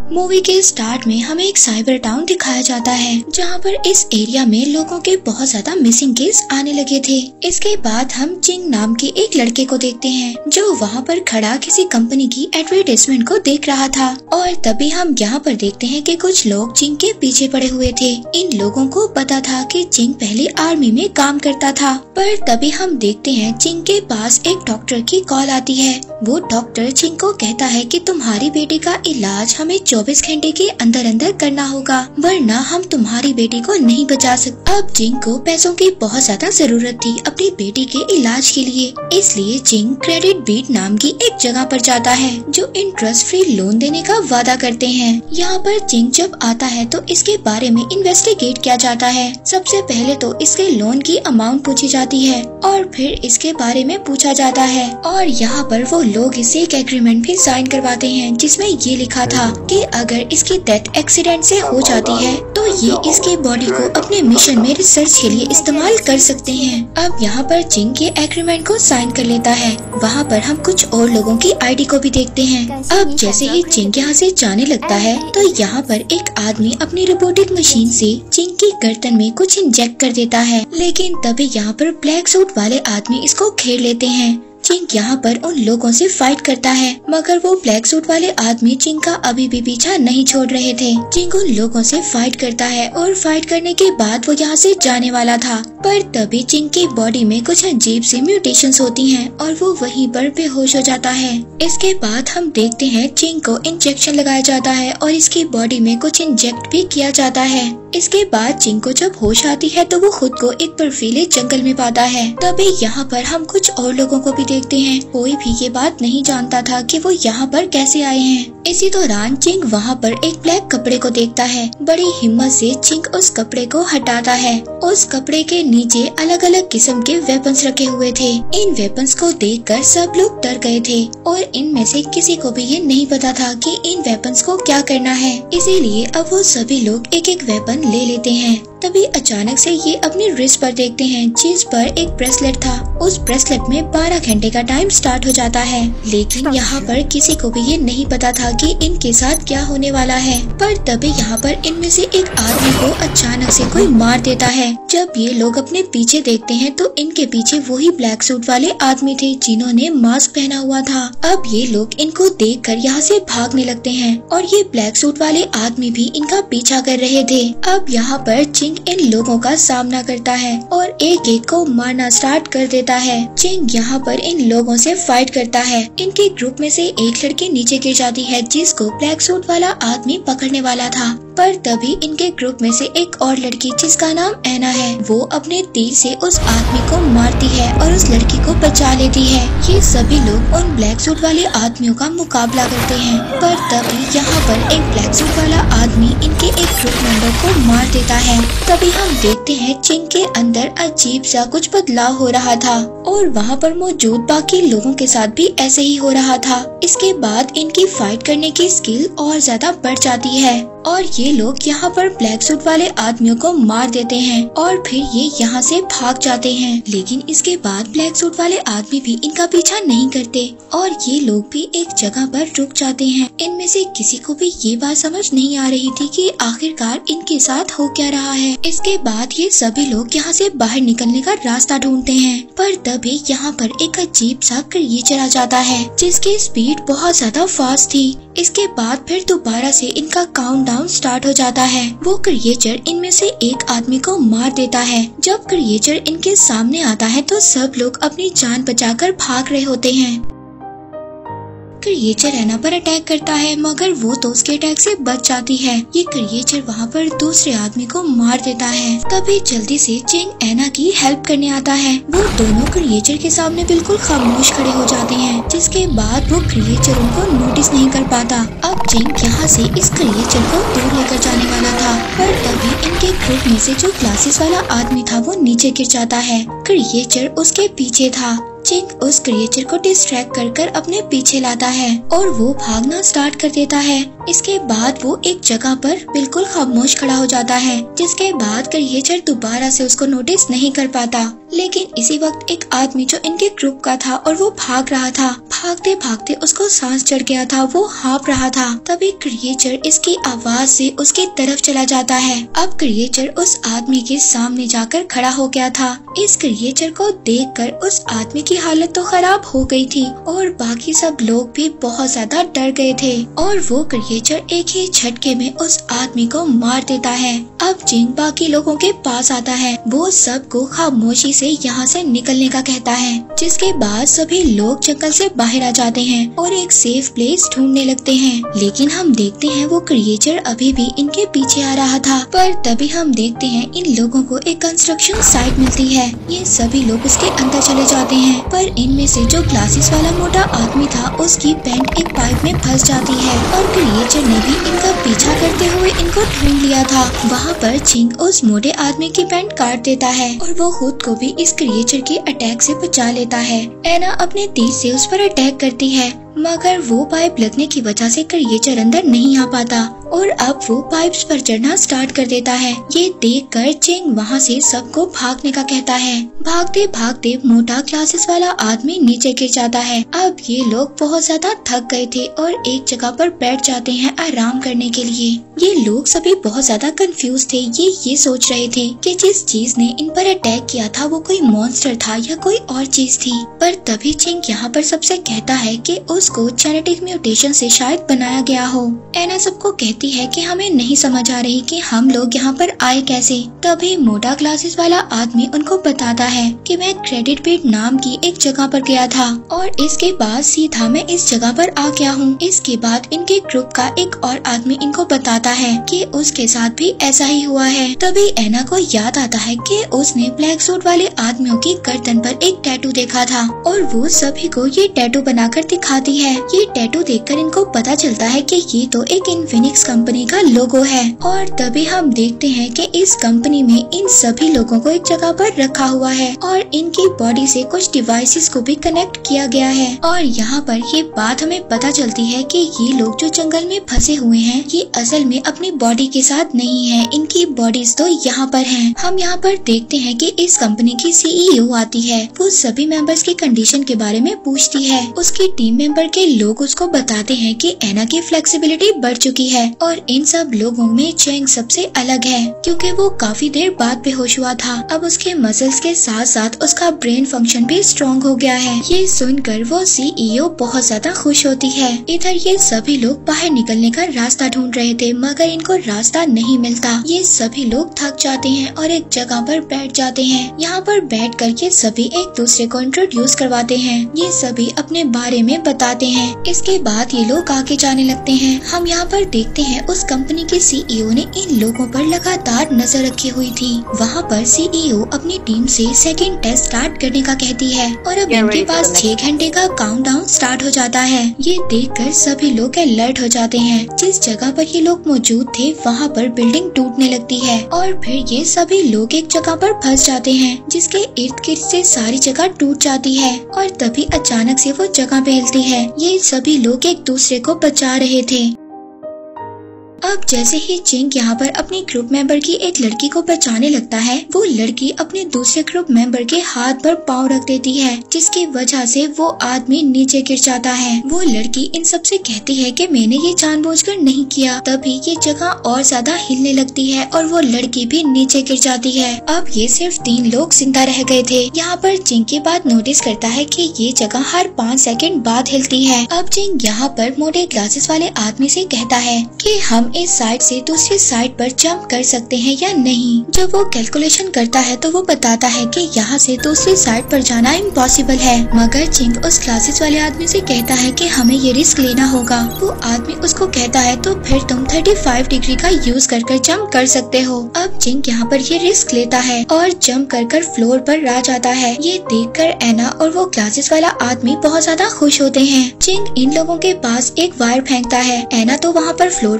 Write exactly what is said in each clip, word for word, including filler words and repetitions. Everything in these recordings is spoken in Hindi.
मूवी के स्टार्ट में हमें एक साइबर टाउन दिखाया जाता है जहाँ पर इस एरिया में लोगों के बहुत ज्यादा मिसिंग केस आने लगे थे। इसके बाद हम चिंग नाम के एक लड़के को देखते हैं जो वहाँ पर खड़ा किसी कंपनी की एडवर्टाइजमेंट को देख रहा था और तभी हम यहाँ पर देखते हैं कि कुछ लोग चिंग के पीछे पड़े हुए थे। इन लोगों को पता था कि चिंग पहले आर्मी में काम करता था, पर तभी हम देखते हैं चिंग के पास एक डॉक्टर की कॉल आती है। वो डॉक्टर चिंग को कहता है कि तुम्हारी बेटी का इलाज हमें चौबीस घंटे के अंदर अंदर करना होगा, वरना हम तुम्हारी बेटी को नहीं बचा सकते। अब चिंग को पैसों की बहुत ज्यादा जरूरत थी अपनी बेटी के इलाज के लिए, इसलिए चिंग क्रेडिट बीट नाम की एक जगह पर जाता है जो इंटरेस्ट फ्री लोन देने का वादा करते हैं। यहाँ पर चिंग जब आता है तो इसके बारे में इन्वेस्टिगेट किया जाता है। सबसे पहले तो इसके लोन की अमाउंट पूछी जाती है और फिर इसके बारे में पूछा जाता है और यहाँ पर वो लोग इसे एक एग्रीमेंट भी साइन करवाते हैं जिसमें ये लिखा था कि अगर इसकी डेथ एक्सीडेंट से हो जाती है तो ये इसकी बॉडी को अपने मिशन में रिसर्च के लिए इस्तेमाल कर सकते हैं। अब यहाँ पर चिंग के एग्रीमेंट को साइन कर लेता है। वहाँ पर हम कुछ और लोगों की आईडी को भी देखते हैं। अब जैसे ही चिंग यहाँ से जाने लगता है तो यहाँ पर एक आदमी अपनी रोबोटिक मशीन से चिंग की गर्दन में कुछ इंजेक्ट कर देता है, लेकिन तभी यहाँ पर ब्लैक सूट वाले आदमी इसको घेर लेते हैं। चिंग यहाँ पर उन लोगों से फाइट करता है, मगर वो ब्लैक सूट वाले आदमी चिंग का अभी भी पीछा नहीं छोड़ रहे थे। चिंग उन लोगों से फाइट करता है और फाइट करने के बाद वो यहाँ से जाने वाला था, पर तभी चिंग की बॉडी में कुछ अजीब सी म्यूटेशंस होती हैं और वो वहीं पर बेहोश हो जाता है। इसके बाद हम देखते हैं चिंग को इंजेक्शन लगाया जाता है और इसकी बॉडी में कुछ इंजेक्ट भी किया जाता है। इसके बाद चिंग को जब होश आती है तो वो खुद को एक बर्फीले जंगल में पाता है। तभी यहाँ पर हम कुछ और लोगों को भी देखते हैं। कोई भी ये बात नहीं जानता था कि वो यहाँ पर कैसे आए हैं। इसी दौरान चिंग वहाँ पर एक ब्लैक कपड़े को देखता है। बड़ी हिम्मत से चिंग उस कपड़े को हटाता है। उस कपड़े के नीचे अलग अलग किस्म के वेपन्स रखे हुए थे। इन वेपन्स को देखकर सब लोग डर गए थे और इनमें से किसी को भी ये नहीं पता था कि इन वेपन्स को क्या करना है। इसीलिए अब वो सभी लोग एक एक वेपन ले लेते हैं। तभी अचानक से ये अपनी रिस्ट पर देखते हैं जिस पर एक ब्रेसलेट था। उस ब्रेसलेट में बारह घंटे का टाइम स्टार्ट हो जाता है, लेकिन यहाँ पर किसी को भी ये नहीं पता था कि इनके साथ क्या होने वाला है। पर तभी यहाँ पर इनमें से एक आदमी को अचानक से कोई मार देता है। जब ये लोग अपने पीछे देखते हैं तो इनके पीछे वही ब्लैक सूट वाले आदमी थे जिन्होंने मास्क पहना हुआ था। अब ये लोग इनको देख कर यहाँ से भागने लगते हैं और ये ब्लैक सूट वाले आदमी भी इनका पीछा कर रहे थे। अब यहाँ पर चिंग इन लोगों का सामना करता है और एक एक को मारना स्टार्ट कर देता है। चिंग यहाँ पर इन लोगों से फाइट करता है। इनके ग्रुप में से एक लड़की नीचे गिर जाती है जिसको ब्लैक सूट वाला आदमी पकड़ने वाला था, पर तभी इनके ग्रुप में से एक और लड़की जिसका नाम ऐना है वो अपने तीर से उस आदमी को मारती है और उस लड़की को बचा लेती है। ये सभी लोग उन ब्लैक सूट वाले आदमियों का मुकाबला करते हैं, पर तभी यहाँ पर एक ब्लैक सूट वाला आदमी इनके एक ग्रुप मेंबर को मार देता है। तभी हम देखते हैं चिंग के अंदर अजीब सा कुछ बदलाव हो रहा था और वहाँ पर मौजूद बाकी लोगों के साथ भी ऐसे ही हो रहा था। इसके बाद इनकी फाइट करने की स्किल और ज्यादा बढ़ जाती है और ये लोग यहाँ पर ब्लैक सूट वाले आदमियों को मार देते हैं और फिर ये यहाँ से भाग जाते हैं। लेकिन इसके बाद ब्लैक सूट वाले आदमी भी इनका पीछा नहीं करते और ये लोग भी एक जगह पर रुक जाते हैं। इनमें से किसी को भी ये बात समझ नहीं आ रही थी कि आखिरकार इनके साथ हो क्या रहा है। इसके बाद ये सभी लोग यहाँ से बाहर निकलने का रास्ता ढूंढते हैं, पर तभी यहाँ पर एक अजीब सा क्रिएचर आ जाता है जिसकी स्पीड बहुत ज्यादा फास्ट थी। इसके बाद फिर दोबारा से इनका काउंटडाउन स्टार्ट हो जाता है। वो क्रिएचर इनमें से एक आदमी को मार देता है। जब क्रिएचर इनके सामने आता है तो सब लोग अपनी जान बचाकर भाग रहे होते हैं। क्रिएचर ऐना पर अटैक करता है, मगर वो तो उसके अटैक से बच जाती है। ये क्रिएचर वहाँ पर दूसरे आदमी को मार देता है। तभी जल्दी से चिंग ऐना की हेल्प करने आता है। वो दोनों क्रिएचर के सामने बिल्कुल खामोश खड़े हो जाते हैं, जिसके बाद वो क्रिएचर उनको नोटिस नहीं कर पाता। अब चिंग यहाँ से इस क्रिएचर को दूर लेकर जाने वाला था, पर तभी इनके ग्रुप में से जो ग्लासेस वाला आदमी था वो नीचे गिर जाता है। क्रिएचर उसके पीछे था। चिंग उस क्रिएचर को डिस्ट्रैक्ट कर कर अपने पीछे लाता है और वो भागना स्टार्ट कर देता है। इसके बाद वो एक जगह पर बिल्कुल खामोश खड़ा हो जाता है, जिसके बाद क्रिएचर दोबारा से उसको नोटिस नहीं कर पाता। लेकिन इसी वक्त एक आदमी जो इनके ग्रुप का था और वो भाग रहा था, भागते भागते उसको सांस चढ़ गया था, वो हाँफ रहा था। तभी क्रिएचर इसकी आवाज से उसकी तरफ चला जाता है। अब क्रिएचर उस आदमी के सामने जाकर खड़ा हो गया था। इस क्रिएचर को देखकर उस आदमी की हालत तो खराब हो गई थी और बाकी सब लोग भी बहुत ज्यादा डर गए थे और वो क्रिएचर एक ही झटके में उस आदमी को मार देता है। अब जिंग बाकी लोगों के पास आता है, वो सबको खामोशी से यहाँ से निकलने का कहता है, जिसके बाद सभी लोग जंगल से बाहर आ जाते हैं और एक सेफ प्लेस ढूंढने लगते हैं। लेकिन हम देखते हैं वो क्रिएचर अभी भी इनके पीछे आ रहा था। पर तभी हम देखते हैं इन लोगों को एक कंस्ट्रक्शन साइट मिलती है। ये सभी लोग उसके अंदर चले जाते हैं, पर इनमें से जो ग्लासेस वाला मोटा आदमी था उसकी पैंट एक पाइप में फंस जाती है और क्रिएचर ने भी इनका पीछा करते हुए इनको ढूंढ लिया था। वहाँ पर जिंग उस मोटे आदमी की पैंट काट देता है और वो खुद को भी इस क्रिएचर के अटैक से बचा लेता है। एना अपने तीर से उस पर अटैक करती है, मगर वो पाइप लगने की वजह से क्रिएचर अंदर नहीं आ पाता और अब वो पाइप्स पर चढ़ना स्टार्ट कर देता है। ये देखकर जिंग वहाँ से सबको भागने का कहता है। भागते भागते मोटा ग्लासेस वाला आदमी नीचे गिर जाता है। अब ये लोग बहुत ज्यादा थक गए थे और एक जगह पर बैठ जाते हैं आराम करने के लिए। ये लोग सभी बहुत ज्यादा कंफ्यूज थे। ये ये सोच रहे थे कि जिस चीज ने इन पर अटैक किया था वो कोई मॉन्स्टर था या कोई और चीज थी। पर तभी जिंग यहाँ पर सबसे कहता है कि उसको जेनेटिक म्यूटेशन से शायद बनाया गया हो। एना सबको कहती है कि हमें नहीं समझ आ रही कि हम लोग यहाँ पर आए कैसे। तभी मोटा ग्लासेस वाला आदमी उनको बताता है कि मैं क्रेडिट बीट नाम की एक जगह पर गया था और इसके बाद सीधा मैं इस जगह पर आ गया हूँ। इसके बाद इनके ग्रुप का एक और आदमी इनको बताता है कि उसके साथ भी ऐसा ही हुआ है। तभी एना को याद आता है कि उसने ब्लैक सूट वाले आदमियों की गर्दन पर एक टैटू देखा था और वो सभी को ये टैटू बनाकर दिखाती है। ये टैटू देखकर इनको पता चलता है कि ये तो एक इन्फिनिक्स कंपनी का लोगो है और तभी हम देखते हैं कि इस कंपनी में इन सभी लोगों को एक जगह पर रखा हुआ है और इनकी बॉडी से कुछ डिवाइसेस को भी कनेक्ट किया गया है। और यहाँ पर ये बात हमें पता चलती है कि ये लोग जो जंगल में फंसे हुए हैं ये असल में अपनी बॉडी के साथ नहीं है, इनकी बॉडीज तो यहाँ पर हैं। हम यहाँ पर देखते हैं कि इस कंपनी की सीईओ आती है। वो सभी मेंबर्स की कंडीशन के बारे में पूछती है। उसकी टीम मेंबर के लोग उसको बताते हैं कि एना की फ्लेक्सिबिलिटी बढ़ चुकी है और इन सब लोगों में चेंग सबसे अलग है क्योंकि वो काफी देर बाद बेहोश हुआ था। अब उसके मसल्स के साथ साथ उसका ब्रेन फंक्शन भी स्ट्रॉन्ग हो गया है। ये सुनकर वो सीईओ बहुत ज्यादा खुश होती है। इधर ये सभी लोग बाहर निकलने का रास्ता ढूंढ रहे थे मगर इनको रास्ता नहीं मिलता। ये सभी लोग थक जाते हैं और एक जगह पर बैठ जाते हैं। यहाँ पर बैठ कर ये सभी एक दूसरे को इंट्रोड्यूस करवाते हैं। ये सभी अपने बारे में बताते हैं। इसके बाद ये लोग आगे जाने लगते हैं। हम यहाँ पर देखते हैं उस कंपनी के सीईओ ने इन लोगों पर लगातार नजर रखी हुई थी। वहाँ पर सीईओ अपनी टीम से सेकंड टेस्ट स्टार्ट करने का कहती है और अब इनके पास छह घंटे का काउंटडाउन स्टार्ट हो जाता है। ये देखकर सभी लोग अलर्ट हो जाते हैं। जिस जगह पर ये लोग मौजूद थे वहाँ पर बिल्डिंग टूटने लगती है और फिर ये सभी लोग एक जगह पर फंस जाते हैं जिसके इर्द गिर्द से सारी जगह टूट जाती है और तभी अचानक से वो जगह पे हिलती है। ये सभी लोग एक दूसरे को बचा रहे थे। अब जैसे ही जिंग यहाँ पर अपनी ग्रुप मेंबर की एक लड़की को बचाने लगता है, वो लड़की अपने दूसरे ग्रुप मेंबर के हाथ पर पाँव रख देती है जिसकी वजह से वो आदमी नीचे गिर जाता है। वो लड़की इन सब से कहती है कि मैंने ये जानबूझकर नहीं किया। तभी ये जगह और ज्यादा हिलने लगती है और वो लड़की भी नीचे गिर जाती है। अब ये सिर्फ तीन लोग जिंदा रह गए थे। यहाँ पर जिंग की बात नोटिस करता है कि ये जगह हर पाँच सेकंड बाद हिलती है। अब जिंग यहाँ पर मोटे ग्लासेस वाले आदमी से कहता है कि हम इस साइड से दूसरी साइड पर जंप कर सकते हैं या नहीं। जब वो कैलकुलेशन करता है तो वो बताता है कि यहाँ से दूसरी साइड पर जाना इम्पॉसिबल है। मगर जिंग उस क्लासेस वाले आदमी से कहता है कि हमें ये रिस्क लेना होगा। वो आदमी उसको कहता है तो फिर तुम पैंतीस डिग्री का यूज कर कर जंप कर सकते हो। अब जिंग यहाँ पर ये रिस्क लेता है और जंप कर कर फ्लोर पर आ जाता है। ये देख कर एना और वो क्लासेस वाला आदमी बहुत ज्यादा खुश होते हैं। जिंग इन लोगों के पास एक वायर फेंकता है। एना तो वहाँ पर फ्लोर पर आ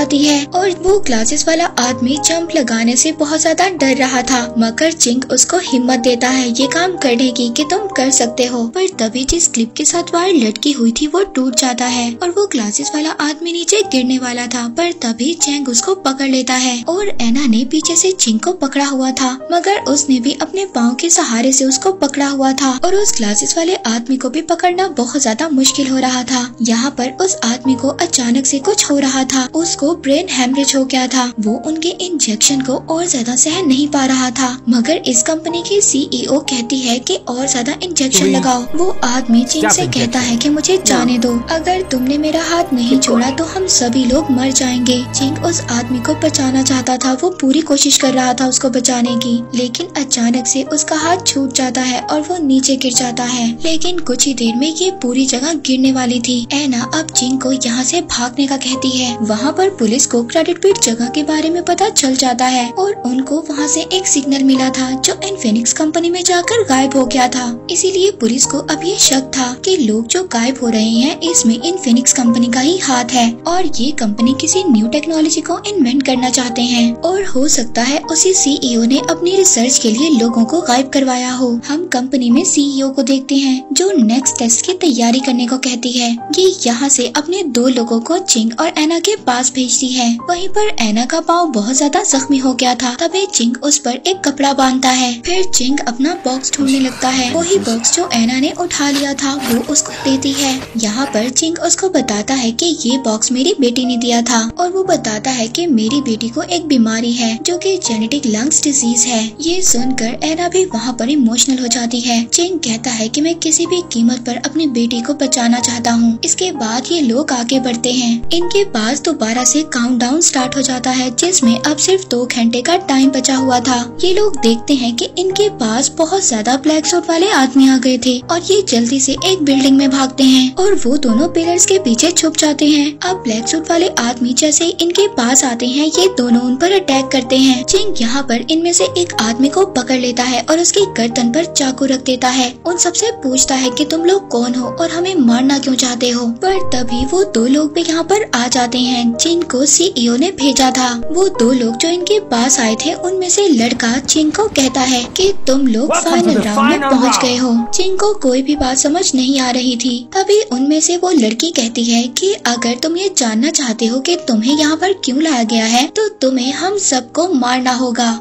जाती है और वो ग्लासेस वाला आदमी जंप लगाने से बहुत ज्यादा डर रहा था, मगर चिंग उसको हिम्मत देता है ये काम करने की कि तुम कर सकते हो। पर तभी जिस क्लिप के साथ वायर लटकी हुई थी वो टूट जाता है और वो ग्लासेस वाला आदमी नीचे गिरने वाला था, पर तभी चैंग उसको पकड़ लेता है और एना ने पीछे से चिंग को पकड़ा हुआ था, मगर उसने भी अपने पाँव के सहारे से उसको पकड़ा हुआ था और उस ग्लासेस वाले आदमी को भी पकड़ना बहुत ज्यादा मुश्किल हो रहा था। यहाँ पर उस आदमी को अचानक से कुछ हो रहा था, उसको ब्रेन हेमरेज हो गया था। वो उनके इंजेक्शन को और ज्यादा सहन नहीं पा रहा था, मगर इस कंपनी की सीईओ कहती है कि और ज्यादा इंजेक्शन लगाओ। वो आदमी चिंग से कहता है कि मुझे जाने दो, अगर तुमने मेरा हाथ नहीं छोड़ा तो हम सभी लोग मर जाएंगे। चिंग उस आदमी को बचाना चाहता था, वो पूरी कोशिश कर रहा था उसको बचाने की, लेकिन अचानक से उसका हाथ छूट जाता है और वो नीचे गिर जाता है। लेकिन कुछ ही देर में ये पूरी जगह गिरने वाली थी। एना अब चिंग को यहाँ से भागने का कहती है। वहाँ पर पुलिस को क्रेडिट पीट जगह के बारे में पता चल जाता है और उनको वहाँ से एक सिग्नल मिला था जो इन्फिनिक्स कंपनी में जाकर गायब हो गया था। इसीलिए पुलिस को अब ये शक था कि लोग जो गायब हो रहे हैं इसमें इन्फिनिक्स कंपनी का ही हाथ है और ये कंपनी किसी न्यू टेक्नोलॉजी को इन्वेंट करना चाहते हैं और हो सकता है उसी सीईओ ने अपनी रिसर्च के लिए लोगों को गायब करवाया हो। हम कंपनी में सीईओ को देखते हैं जो नेक्स्ट टेस्ट की तैयारी करने को कहती है। ये यहाँ से अपने दो लोगों को चिंग और एना के पास भेजती है। वहीं पर एना का पाँव बहुत ज्यादा जख्मी हो गया था, तभी चिंग उस पर एक कपड़ा बांधता है। फिर चिंग अपना बॉक्स ढूंढने लगता है, वही बॉक्स जो एना ने उठा लिया था वो उसको देती है। यहाँ पर चिंग उसको बताता है कि ये बॉक्स मेरी बेटी ने दिया था और वो बताता है कि मेरी बेटी को एक बीमारी है जो कि जेनेटिक लंग्स डिजीज है। ये सुनकर एना भी वहाँ पर इमोशनल हो जाती है। चिंग कहता है कि मैं किसी भी कीमत पर अपनी बेटी को बचाना चाहता हूँ। इसके बाद ये लोग आगे बढ़ते हैं। इनके पास दोबारा से काउंटडाउन स्टार्ट हो जाता है जिसमें अब सिर्फ दो घंटे का टाइम बचा हुआ था। ये लोग देखते हैं कि इनके पास बहुत ज्यादा ब्लैक सूट वाले आदमी आ गए थे और ये जल्दी से एक बिल्डिंग में भागते हैं और वो दोनों पिलर्स के पीछे छुप जाते हैं। अब ब्लैक सूट वाले आदमी जैसे इनके पास आते हैं ये दोनों उन पर अटैक करते हैं। चिंग यहाँ पर इनमें से एक आदमी को पकड़ लेता है और उसकी गर्दन पर चाकू रख देता है। उन सबसे पूछता है कि तुम लोग कौन हो और हमें मारना क्यों चाहते हो। पर तभी वो दो लोग भी यहाँ पर आ जाते हैं जिनको सीईओ ने भेजा था। वो दो लोग जो इनके पास आए थे उनमें से लड़का चिंग को कहता है कि तुम लोग फाइनल राउंड में पहुँच गए हो। चिंग को कोई भी बात समझ नहीं आ रही थी। तभी उनमें से वो लड़की कहती है कि अगर तुम ये जानना चाहते हो कि तुम्हें यहाँ पर क्यों लाया गया है तो तुम्हें हम सबको मारना होगा।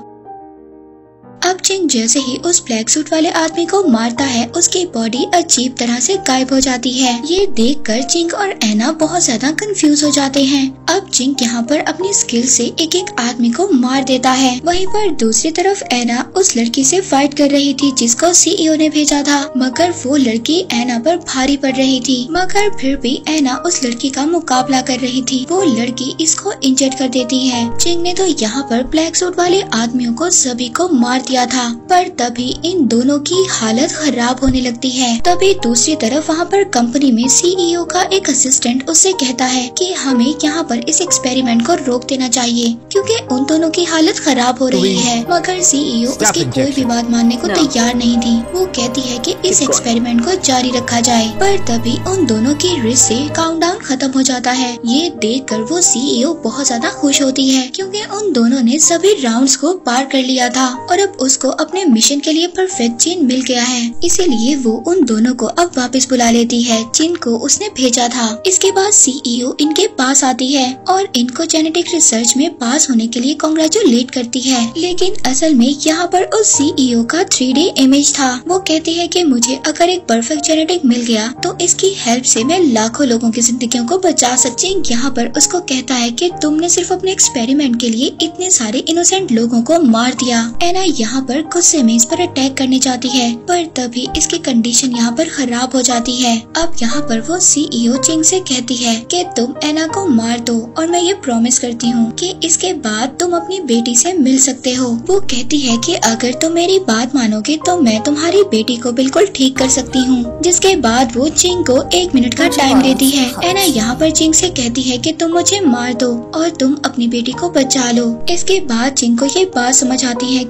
अब चिंग जैसे ही उस ब्लैक सूट वाले आदमी को मारता है उसकी बॉडी अजीब तरह से गायब हो जाती है। ये देखकर चिंग और एना बहुत ज्यादा कंफ्यूज हो जाते हैं। अब चिंग यहाँ पर अपनी स्किल से एक एक आदमी को मार देता है। वहीं पर दूसरी तरफ एना उस लड़की से फाइट कर रही थी जिसको सीईओ ने भेजा था, मगर वो लड़की एना पर भारी पड़ रही थी। मगर फिर भी एना उस लड़की का मुकाबला कर रही थी। वो लड़की इसको इंजर्ड कर देती है। चिंग ने तो यहाँ पर ब्लैक सूट वाले आदमियों को सभी को मार दिया था, पर तभी इन दोनों की हालत खराब होने लगती है। तभी दूसरी तरफ वहाँ पर कंपनी में सीईओ का एक असिस्टेंट उससे कहता है कि हमें यहाँ पर इस एक्सपेरिमेंट को रोक देना चाहिए क्योंकि उन दोनों की हालत खराब हो रही है। मगर सीईओ उसकी कोई भी बात मानने को तैयार नहीं थी। वो कहती है कि इस एक्सपेरिमेंट को जारी रखा जाए, पर तभी उन दोनों की रिस्ट से काउंटडाउन खत्म हो जाता है। ये देखकर वो सीईओ बहुत ज्यादा खुश होती है क्योंकि उन दोनों ने सभी राउंड्स को पार कर लिया था और अब उसको अपने मिशन के लिए परफेक्ट जिन मिल गया है। इसीलिए वो उन दोनों को अब वापस बुला लेती है जिनको उसने भेजा था। इसके बाद सीईओ इनके पास आती है और इनको जेनेटिक रिसर्च में पास होने के लिए कांग्रेचुलेट करती है। लेकिन असल में यहाँ पर उस सीईओ का थ्री डी इमेज था। वो कहती है कि मुझे अगर एक परफेक्ट जेनेटिक मिल गया तो इसकी हेल्प से मैं लाखों लोगों की जिंदगियों को बचा सकती हूँ। यहाँ पर उसको कहता है कि तुमने सिर्फ अपने एक्सपेरिमेंट के लिए इतने सारे इनोसेंट लोगों को मार दिया। एना यहाँ पर गुस्से में इस पर अटैक करने जाती है, पर तभी इसकी कंडीशन यहाँ पर खराब हो जाती है। अब यहाँ पर वो सीईओ चिंग से कहती है कि तुम एना को मार दो और मैं ये प्रॉमिस करती हूँ कि इसके बाद तुम अपनी बेटी से मिल सकते हो। वो कहती है कि अगर तुम मेरी बात मानोगे तो मैं तुम्हारी बेटी को बिल्कुल ठीक कर सकती हूँ। जिसके बाद वो चिंग को एक मिनट का टाइम देती है। एना यहाँ पर चिंग से कहती है कि तुम मुझे मार दो और तुम अपनी बेटी को बचा लो। इसके बाद चिंग को ये बात समझ आती है कि वो लोग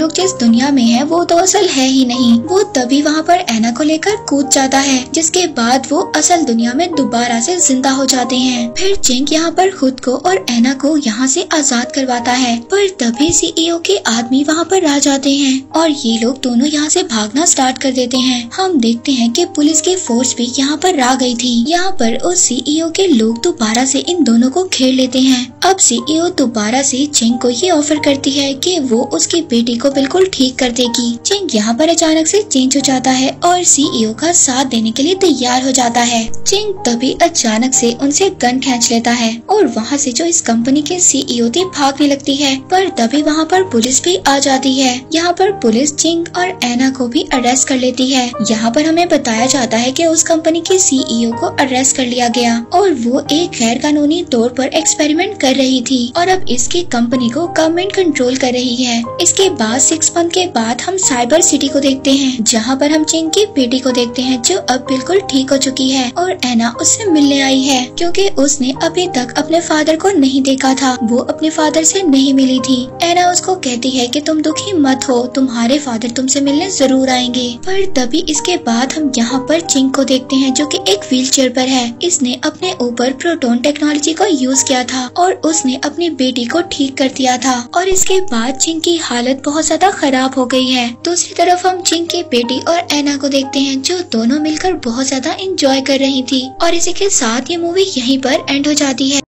लोग जिस दुनिया में है वो तो असल है ही नहीं। वो तभी वहाँ पर एना को लेकर कूद जाता है, जिसके बाद वो असल दुनिया में दोबारा से जिंदा हो जाते हैं। फिर चिंग यहाँ पर खुद को और एना को यहाँ से आजाद करवाता है, पर तभी सीईओ के आदमी वहाँ पर आ जाते हैं और ये लोग दोनों यहाँ से भागना स्टार्ट कर देते हैं। हम देखते हैं कि पुलिस की फोर्स भी यहाँ पर आ गई थी। यहाँ पर उस सीईओ के लोग दोबारा से इन दोनों को घेर लेते हैं। अब सीईओ दोबारा से चिंग को ये ऑफर करती है कि वो उसकी बेटी को बिल्कुल ठीक कर देगी। चिंग यहाँ पर अचानक से चेंज हो जाता है और सीईओ का साथ देने के लिए तैयार हो जाता है। चिंग तभी अचानक से उनसे गन खींच लेता है और वहाँ से जो इस कंपनी के सीईओ थे भागने लगती है, पर तभी वहाँ पर पुलिस भी आ जाती है। यहाँ पर पुलिस चिंग और एना को भी अरेस्ट कर लेती है। यहाँ पर हमें बताया जाता है कि उस कंपनी के सीईओ को अरेस्ट कर लिया गया और वो एक गैर कानूनी तौर पर एक्सपेरिमेंट कर रही थी और अब इसकी कंपनी को गवर्नमेंट कंट्रोल कर रही है। इसके बाद सिक्स मंथ के बाद हम साइबर सिटी को देखते हैं, जहाँ पर हम चिंग की बेटी को देखते हैं जो अब बिल्कुल ठीक हो चुकी है और एना उससे मिलने आई है, क्योंकि उसने अभी तक अपने फादर को नहीं देखा था। वो अपने फादर से नहीं मिली थी। एना उसको कहती है कि तुम दुखी मत हो, तुम्हारे फादर तुमसे मिलने जरूर आएंगे। पर तभी इसके बाद हम यहाँ पर चिंग को देखते हैं जो कि एक व्हील चेयर पर है। इसने अपने ऊपर प्रोटॉन टेक्नोलॉजी को यूज किया था और उसने अपनी बेटी को ठीक कर दिया था और इसके बाद चिंग की हालत बहुत ज्यादा खराब हो गई है। दूसरी तरफ हम चिंग की बेटी और एना को देखते हैं जो दोनों मिलकर बहुत ज्यादा एंजॉय कर रही थी और इसी के साथ ये मूवी यहीं पर एंड हो जाती है।